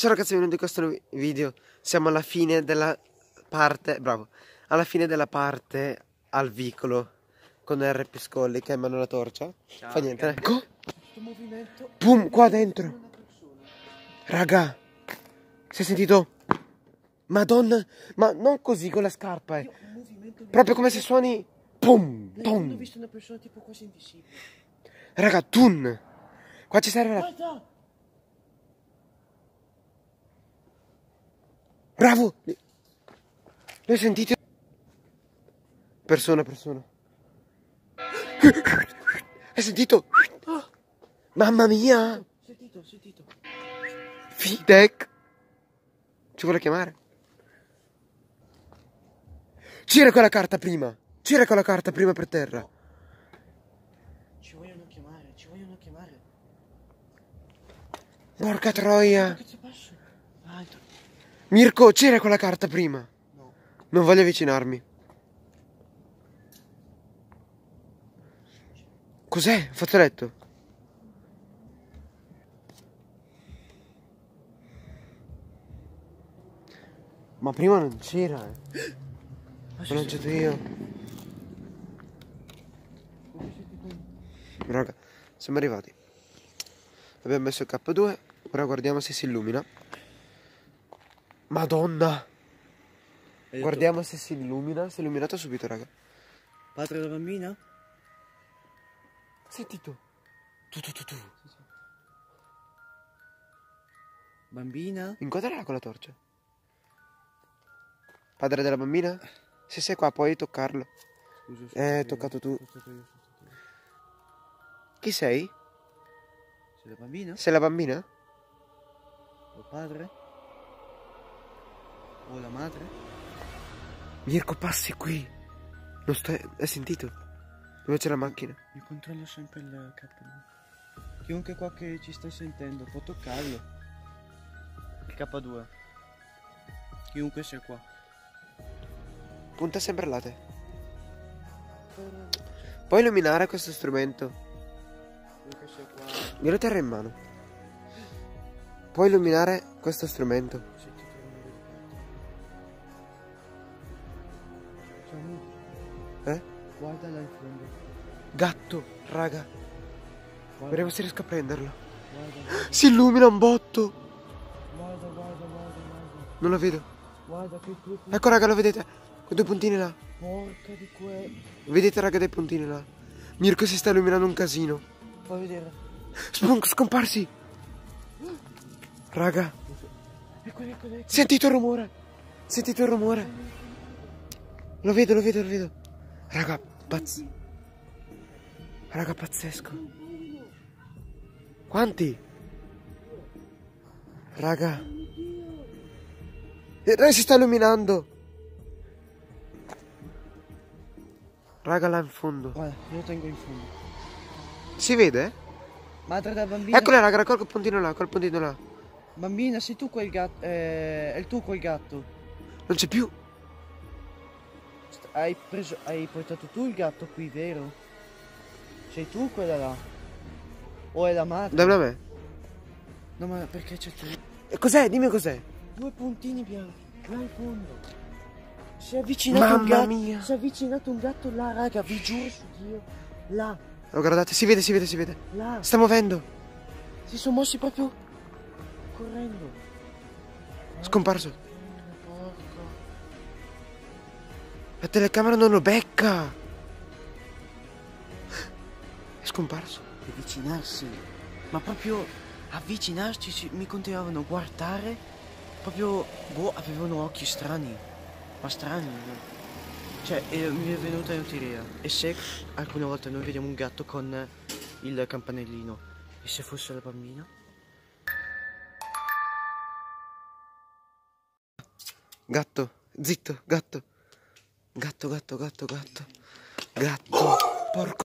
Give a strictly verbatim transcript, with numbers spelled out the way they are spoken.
Ciao ragazzi, benvenuti in questo video. Siamo alla fine della parte, bravo, alla fine della parte al vicolo con R P Scolli che è in mano la torcia. Ciao, Fa niente. raga. Ecco. Questo movimento. Boom, qua dentro. Raga, si è sentito? Madonna, ma non così con la scarpa, eh. Proprio come se suoni. Pum, Pum. Ho pum. visto una persona tipo quasi invisibile. Raga, tun. Qua ci serve la. Guarda! Bravo! L'hai sentito? Persona, persona. Hai sentito? Mamma mia! Sentito, sentito. Fidek! Ci vuole chiamare? Gira quella carta prima! Gira quella carta prima per terra! Ci vogliono chiamare, ci vogliono chiamare. Porca troia! Che ci passa? Ah, ent- Mirko, gira quella carta prima! no. Non voglio avvicinarmi. Cos'è? Fazzoletto? Ma prima non c'era, eh. Ah, L'ho lanciato io. Raga, siamo arrivati. Abbiamo messo il K due. Ora guardiamo se si illumina. Madonna! Guardiamo se si illumina. Si è illuminato subito, raga. Padre della bambina? Sentito? Tu tu tu tu. Bambina? Inquadrala con la torcia. Padre della bambina? Se sei qua puoi toccarlo. Scusa, Eh, hai toccato tu. Chi sei? Sei la bambina? Sei la bambina? O il padre? O la madre? Mirko, passi qui. Non stai. Hai sentito? Dove c'è la macchina? Io controllo sempre il K due. Chiunque qua che ci sta sentendo può toccarlo. Il K due. Chiunque sia qua. Punta sempre là te. Puoi illuminare questo strumento? Chiunque sia qua. Io lo terrò in mano. Puoi illuminare questo strumento? Sentite il rumore di gatto. Samu, Eh? guarda là in fondo. Gatto, raga. Guarda, Vediamo se riesco a prenderlo. guarda, guarda, Si illumina un botto. guarda, guarda, guarda, guarda. Non lo vedo. Guarda che qui. Ecco raga, lo vedete? Con due puntini là. Porca di que. Vedete raga dei puntini là. Mirko si sta illuminando un casino. Fai vedere. Spunk, scomparsi. Raga, Ecco, ecco, ecco. sentito il rumore. Sentito il rumore. Lo vedo, lo vedo, lo vedo. Raga, pazz. Raga, pazzesco. Quanti? Raga. Eh, si sta illuminando. Raga, là in fondo. Guarda, io lo tengo in fondo. Si vede? Madre della bambina. Eccolo raga, raccolgo il puntino là, col puntino là. Bambina, sei tu quel gatto. Eh, è il tuo quel gatto. Non c'è più. St- Hai preso. Hai portato tu il gatto qui, vero? Sei tu quella là? O è la madre? Dammi a me. No, ma perché c'è tu? E cos'è? Dimmi cos'è. Due puntini bianchi, là in fondo. Si è avvicinato un Mamma gatto. mia. Si è avvicinato un gatto là, raga, vi giuro su Dio. Là, Oh, guardate, si vede, si vede, si vede. là. Sta muovendo. Si sono mossi proprio correndo. Scomparso. Porca. La telecamera non lo becca. È scomparso. Avvicinarsi. Ma proprio avvicinarsi, si- mi continuavano a guardare. Proprio, boh, avevano occhi strani. Ma strani. Cioè, eh, mi è venuta un'idea. E se alcune volte noi vediamo un gatto con il campanellino? E se fosse la bambina? Gatto, zitto, gatto. Gatto, gatto, gatto, gatto. Gatto. Porco.